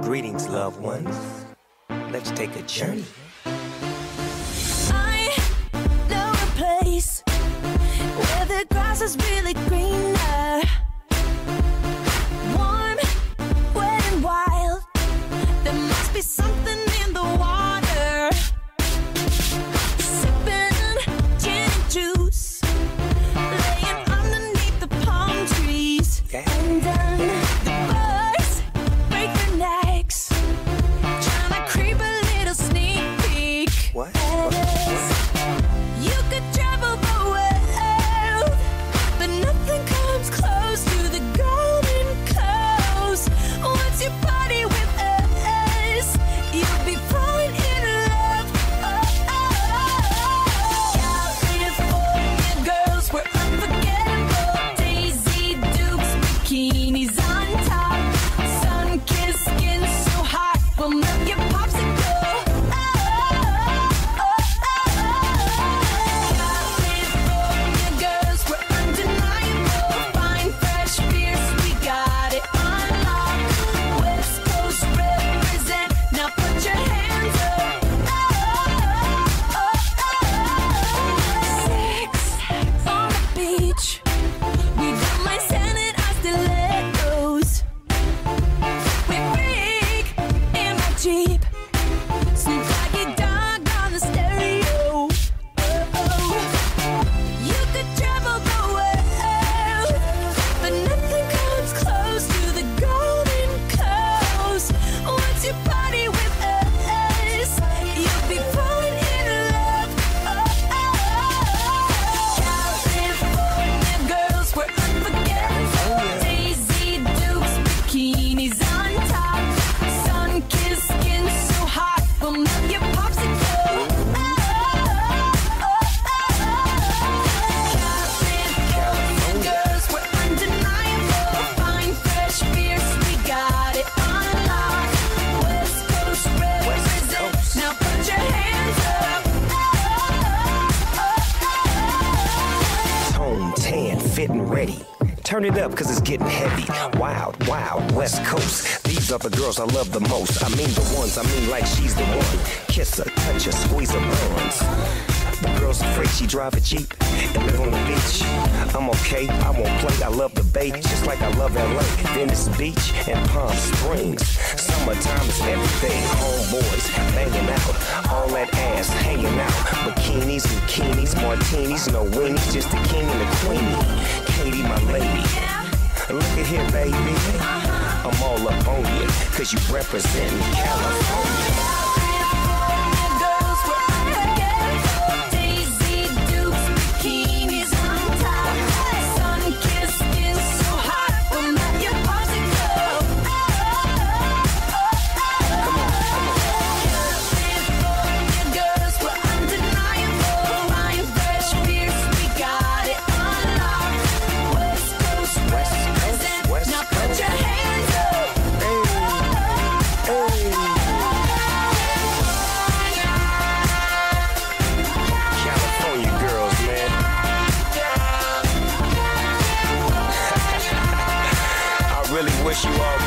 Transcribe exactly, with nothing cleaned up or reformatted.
Greetings, loved ones. Let's take a journey. I know a place where the grass is really greener, warm, wet and wild. There must be something in the water. Sippin' gin and juice, laying underneath the palm trees. Undone, the birds break their necks, trying to creep a little sneak peek. What? You could travel the world, but nothing comes close to the golden coast. Once you party with us, you'll be falling in love. Oh, oh, oh. California girls, we're unforgettable. Daisy Dukes, bikinis on top, sun-kissed skin so hot, we'll melt your popsicle. Snoop Doggy Dogg on the stereo. Oh, oh. You could travel the world, but nothing comes close to the golden coast. Once you party with us, you'll be falling in love. Oh, oh, oh. California girls, we're unforgettable. Daisy Dukes, bikinis on top, sun-kissed skin so hot, we'll melt your popsicle. Oh, oh, oh. California girls, we're undeniable. Fine, fresh, fierce, we got it on lock. West Coast represent, now put your hands up. Tone, tan, fit and ready. Turn it up, cause it's getting heavy. Wild, wild, West Coast. These are the girls I love the most. I mean the ones, I mean like she's the one. Kiss her, touch her, squeeze her buns. The girl's afraid she drive a Jeep and live on the beach. I'm okay, I won't play, I love the bay, just like I love L A, Venice Beach and Palm Springs. Summertime is everything, homeboys banging out, all that ass hanging out. Bikinis, bikinis, martinis, no weenies, just the king and the queenie. Katy, my lady, look at here, baby. I'm all up on you, cause you represent California. Wish you all